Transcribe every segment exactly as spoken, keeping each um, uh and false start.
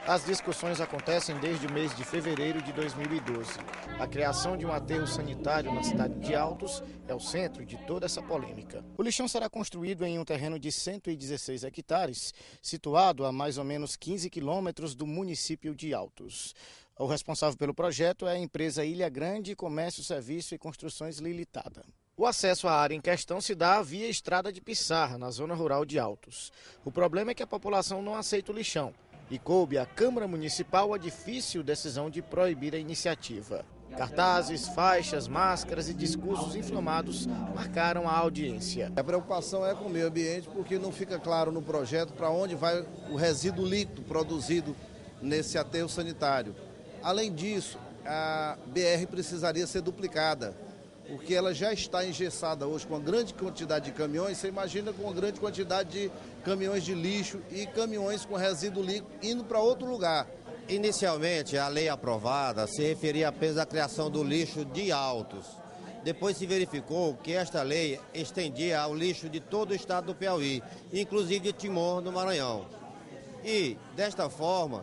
As discussões acontecem desde o mês de fevereiro de dois mil e doze. A criação de um aterro sanitário na cidade de Altos é o centro de toda essa polêmica. O lixão será construído em um terreno de cento e dezesseis hectares, situado a mais ou menos quinze quilômetros do município de Altos. O responsável pelo projeto é a empresa Ilha Grande Comércio, Serviço e Construções Limitada. O acesso à área em questão se dá via estrada de Pissarra, na zona rural de Altos. O problema é que a população não aceita o lixão e coube à Câmara Municipal a difícil decisão de proibir a iniciativa. Cartazes, faixas, máscaras e discursos inflamados marcaram a audiência. A preocupação é com o meio ambiente porque não fica claro no projeto para onde vai o resíduo líquido produzido nesse aterro sanitário. Além disso, a B R precisaria ser duplicada, porque ela já está engessada hoje com uma grande quantidade de caminhões. Você imagina com uma grande quantidade de caminhões de lixo e caminhões com resíduo líquido indo para outro lugar. Inicialmente, a lei aprovada se referia apenas à criação do lixo de Altos. Depois se verificou que esta lei estendia ao lixo de todo o estado do Piauí, inclusive de Timor, no Maranhão. E, desta forma,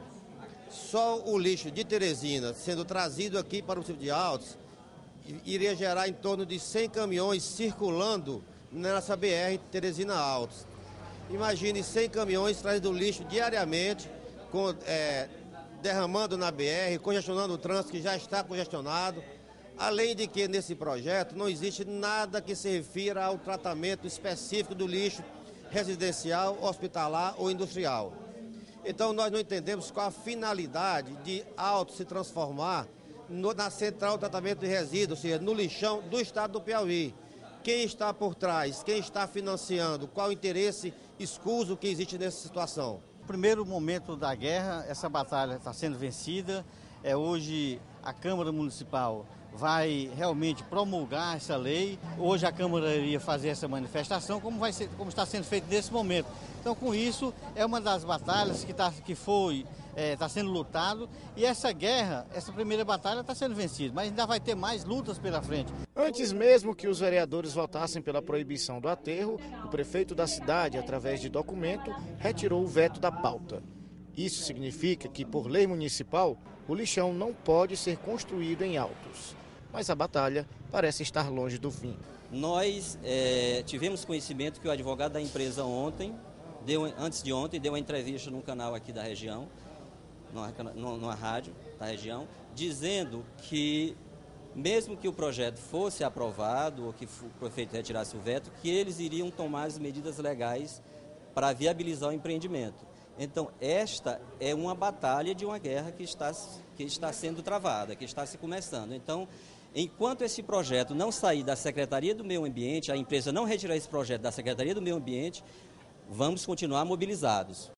só o lixo de Teresina sendo trazido aqui para o município de Altos iria gerar em torno de cem caminhões circulando nessa B R Teresina Altos. Imagine cem caminhões trazendo lixo diariamente, com, é, derramando na B R, congestionando o trânsito que já está congestionado. Além de que nesse projeto não existe nada que se refira ao tratamento específico do lixo residencial, hospitalar ou industrial. Então nós não entendemos qual a finalidade de Altos se transformar No, na central de tratamento de resíduos, ou seja, no lixão do estado do Piauí. Quem está por trás, quem está financiando, qual o interesse escuso que existe nessa situação? No primeiro momento da guerra, essa batalha está sendo vencida. É, hoje a Câmara Municipal vai realmente promulgar essa lei. Hoje a Câmara iria fazer essa manifestação, como, vai ser, como está sendo feito nesse momento. Então, com isso, é uma das batalhas que, tá, que foi... está é, sendo lutado, e essa guerra, essa primeira batalha está sendo vencida, mas ainda vai ter mais lutas pela frente. Antes mesmo que os vereadores votassem pela proibição do aterro, o prefeito da cidade, através de documento, retirou o veto da pauta. Isso significa que, por lei municipal, o lixão não pode ser construído em Altos. Mas a batalha parece estar longe do fim. Nós é, tivemos conhecimento que o advogado da empresa ontem, deu, antes de ontem, deu uma entrevista num canal aqui da região, Numa, numa rádio da região, dizendo que, mesmo que o projeto fosse aprovado ou que o prefeito retirasse o veto, que eles iriam tomar as medidas legais para viabilizar o empreendimento. Então, esta é uma batalha de uma guerra que está, que está sendo travada, que está se começando. Então, enquanto esse projeto não sair da Secretaria do Meio Ambiente, a empresa não retirar esse projeto da Secretaria do Meio Ambiente, vamos continuar mobilizados.